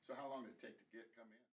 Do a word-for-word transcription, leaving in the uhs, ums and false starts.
So how long did it take to get, come in?